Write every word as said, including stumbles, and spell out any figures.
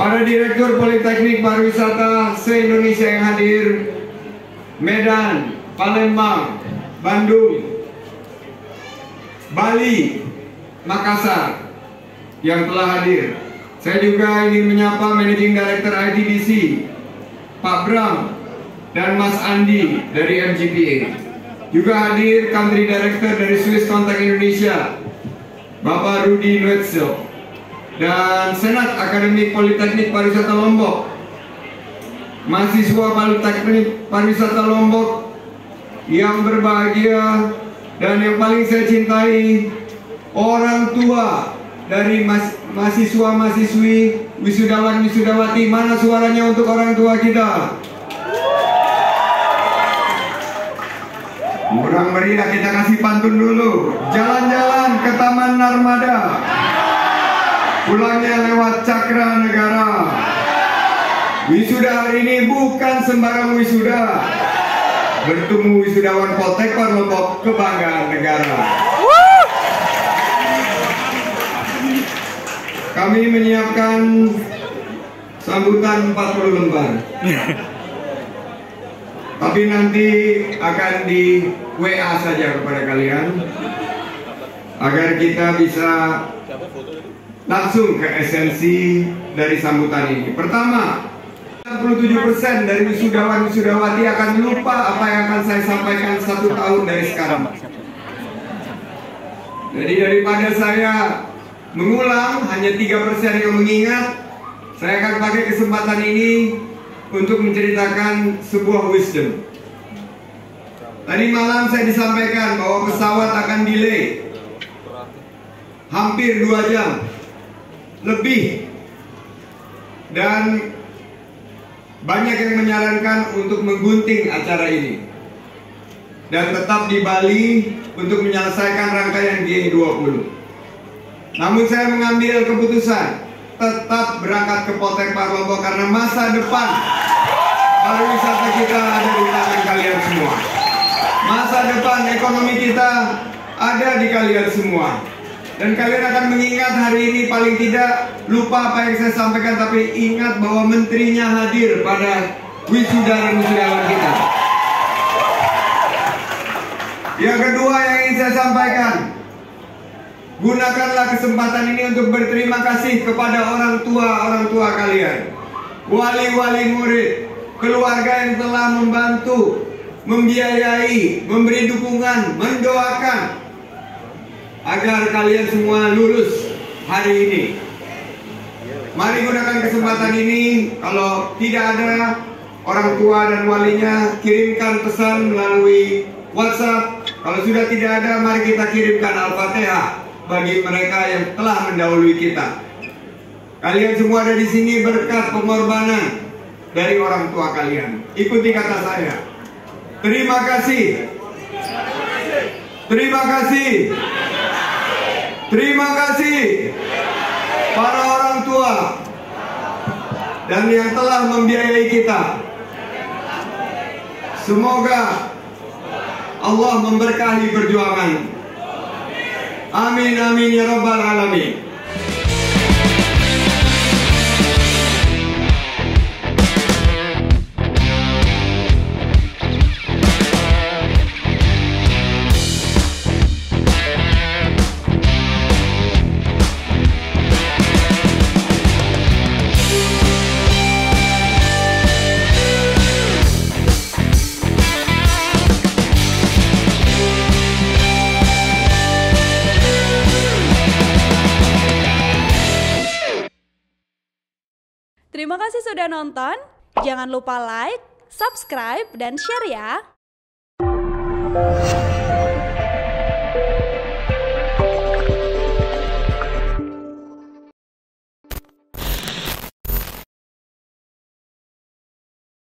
para Direktur Politeknik Pariwisata se-Indonesia yang hadir, Medan, Palembang, Bandung, Bali, Makassar yang telah hadir. Saya juga ingin menyapa Managing Director I T D C, Pak Bram dan Mas Andi dari M G P A. Juga hadir Country Director dari Swiss Contact Indonesia, Bapak Rudi Nwetzel, dan Senat Akademik Politeknik Pariwisata Lombok, mahasiswa Politeknik Pariwisata Lombok yang berbahagia, dan yang paling saya cintai, orang tua dari mahasiswa-mahasiswi, wisudawan-wisudawati. Mana suaranya untuk orang tua kita? Kurang meriah, kita kasih pantun dulu. Jalan-jalan ke Taman Narmada, pulangnya lewat Cakra Negara. Wisuda hari ini bukan sembarang wisuda, bertemu wisudawan Poltekpar Lombok, kebanggaan negara. Kami menyiapkan sambutan empat puluh lembar. Tapi nanti akan di W A saja kepada kalian, agar kita bisa langsung ke esensi dari sambutan ini. Pertama, enam puluh tujuh persen dari wisudawan-wisudawati akan lupa apa yang akan saya sampaikan satu tahun dari sekarang. Jadi daripada saya mengulang, hanya tiga persen yang mengingat, saya akan pakai kesempatan ini untuk menceritakan sebuah wisdom. Tadi malam saya disampaikan bahwa pesawat akan delay hampir dua jam lebih, dan banyak yang menyarankan untuk menggunting acara ini dan tetap di Bali untuk menyelesaikan rangkaian G dua puluh. Namun saya mengambil keputusan tetap berangkat ke Poltekpar Lombok karena masa depan pariwisata kita ada di tangan kalian semua. Masa depan ekonomi kita ada di kalian semua. Dan kalian akan mengingat hari ini, paling tidak lupa apa yang saya sampaikan, tapi ingat bahwa menterinya hadir pada wisuda dan wisudawan kita. Yang kedua yang ingin saya sampaikan, gunakanlah kesempatan ini untuk berterima kasih kepada orang tua orang tua kalian, wali-wali murid, keluarga yang telah membantu, membiayai, memberi dukungan, mendoakan agar kalian semua lulus hari ini. Mari gunakan kesempatan ini. Kalau tidak ada orang tua dan walinya, kirimkan pesan melalui WhatsApp. Kalau sudah tidak ada, mari kita kirimkan Al-Fatihah bagi mereka yang telah mendahului kita. Kalian semua ada di sini berkat pengorbanan dari orang tua kalian. Ikuti kata saya. Terima kasih. Terima kasih. Terima kasih para orang tua dan yang telah membiayai kita. Semoga Allah memberkahi perjuangan. Amin amin ya rabbal alamin. Terima kasih sudah nonton. Jangan lupa like, subscribe, dan share ya.